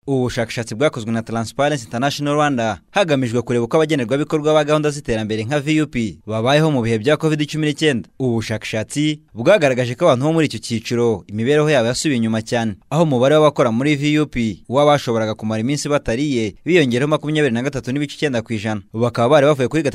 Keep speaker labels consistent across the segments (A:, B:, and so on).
A: Ubushakashatsi bwakozwe na Transparency International Rwanda hagamijwe kureba uko abagenerwabikorwa ba gahunda z'iterambere nka VUP babayeho mu bihe bya COVID-19. Ubushakashatsi bwagaragaje ko abantu bo muri icyo cyiciro imibereho yabo yasubiye inyuma cyane, aho umubare w'abakora muri VUP wabashoboraga kumara iminsi batariye biyongereho 23.9%, bakaba bari bavuye kuri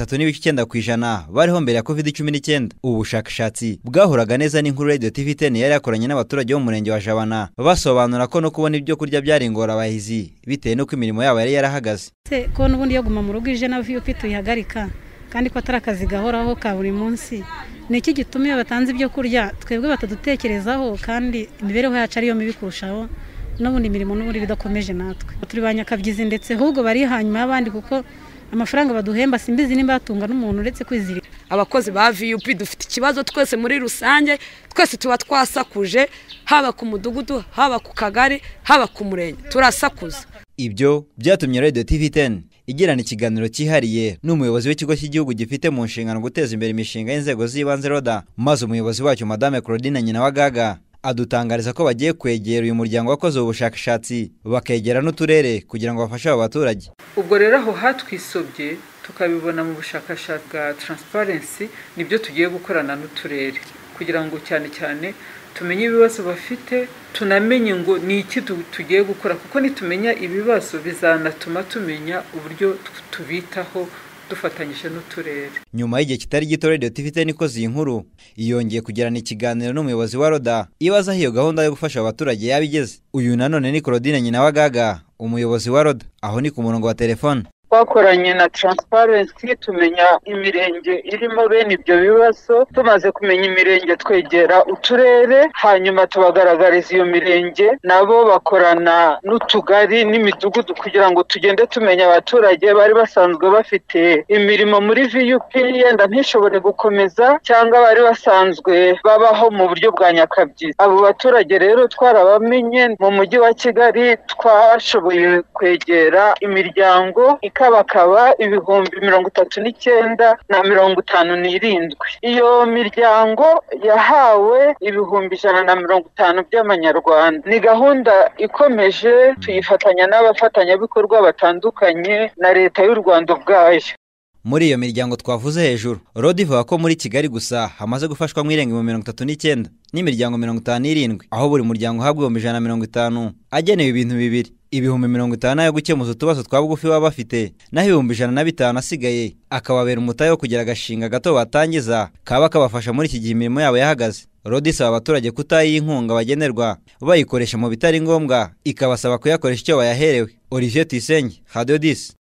A: 3.9% bariho mbere ya COVID-19. Ubushakashatsi bwahuraga neza n'inkuru Radio TV 10 yari yakoranye n'abaturage bo mu murenge wa Jabana basobanura ko no kubona ibyo kurya byari ingora bitewe nuko imirimo yabo yari yarahagaze.
B: Ko n'ubundi yo guma mu rugo ije na VUP tuyihagarika kandi ko atari akazi gahoraho ka buri munsi, niki gitumye batanze ibyo kurya twebwe batadutekerezaho kandi imibereho yacu ariyo mibi kurushaho n'ubundi imirimo n'ubundi bidakomeje natwe turi banyakabyizi ndetse ahubwo bari hanyuma y'abandi kuko amafaranga baduhemba simbizi nimba yatunga n'umuntu uretse kwizirika.
C: Abakozi ba VUP dufite ikibazo twese muri rusange, twese tuba twasakuje, haba ku mudugudu, haba ku kagari, haba ku murenge, turasakuza.
A: Ibyo byatumye Radio TV 10 igirana ikiganiro cyihariye n'umuyobozi w'ikigo cy'igihugu gifite mu nshingano guteza imbere imishinga y'inzego z'ibanze RODA, maze umuyobozi wacyo Madame Claudine Nyinawagaga adutangariza ko bagiye kwegera uyu muryango wakoze ubushakashatsi bakegera n'uturere kugira ngo bafashe abo baturage.
D: Ubwo rero aho hatwisobye tukabibona mu bushakashatsi bwa Transparency nibyo tugiye gukorana n'uturere kugira ngo cyane tumenye ibibazo bafite, tunamenye ngo ni iki tugiye gukora, kuko nitumenya ibibazo bizanatuma tumenya uburyo tubitaho dufatanyije n'uturere.
A: Nyuma y'igihe kitari gito Radio TV 10 ikoze iyi nkuru yongeye kugirana ikiganiro n'umuyobozi wa RODA ibaza iyo gahunda yo gufasha abaturage yabigeze. Uyu nanone ni Claudine Nyinawagaga, umuyobozi wa RODA, aho ni ku murongo wa telefone.
E: Twakoranye na Transparency tumenya imirenge irimo bene ibyo bibazo, tumaze kumenya imirenge twegera uturere, hanyuma tubagaragariza iyo mirenge, nabo bakorana n'utugari n'imidugudu kugira ngo tugende tumenya abaturage bari basanzwe bafite imirimo muri VUP yenda ntishobore gukomeza cyangwa bari basanzwe babaho mu buryo bwa nyakabyizi. Abo baturage rero twarabamenye mu mujyi wa Kigali, twashoboye kwegera imiryango bakaba 39,057. Iyo miryango yahawe 150 by'amanyarwanda. Ni gahunda ikomeje, tuyifatanya n'abafatanyabikorwa batandukanye na leta y'u Rwanda ubwayo.
A: Muri iyo miryango twavuze hejuru, RODA ivuga ko muri Kigali gusa hamaze gufashwa mu irenga 39 n'imiryango 57, aho buri muryango uhabwa 150 agenewe ibintu bibiri: 50 yo gukemuza utubazo twa bugufi baba bafite, naho 150 asigaye akababera umutayo kugira agashinga gato batangiza kaba kabafasha muri iki gihe imirimo yabo yahagaze. RODA isaba abaturage kutayinkunga bagenerwa bayikoresha mu bitari ngombwa, ikabasaba kuyakoresha icyo bayaherewe. Olivier Tuyisenge, Radio 10.